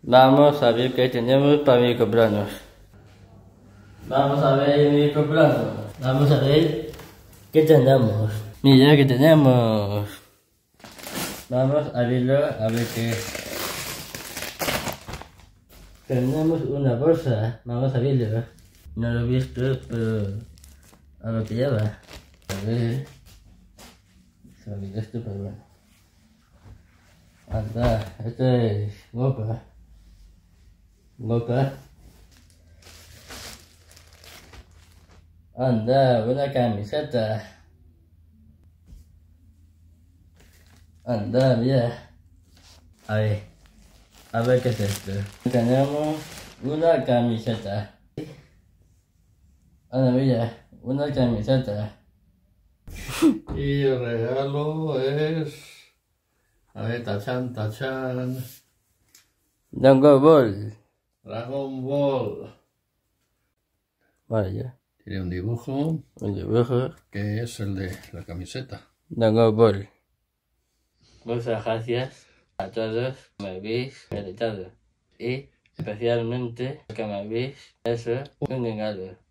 Vamos a ver qué tenemos para mi cumpleaños. Vamos a ver mi cumpleaños. Vamos a ver qué tenemos. Mira que tenemos. Vamos a verlo, a ver qué es. Tenemos una bolsa. Vamos a verlo. No lo he visto, pero a lo que lleva. A ver. Se me olvidó esto, pero bueno. Anda, esto es ropa. Ropa. Anda, una camiseta. Anda, mira. A ver qué es esto. Tenemos una camiseta. Anda, mira, una camiseta. Y el regalo es... A ver, tachan. Dragon Ball. Dragon Ball. Vale, ya. Tiene un dibujo. Un dibujo. Que es el de la camiseta. Dragon Ball. Muchas gracias a todos que me habéis felicitado. Y especialmente que me habéis hecho un regalo.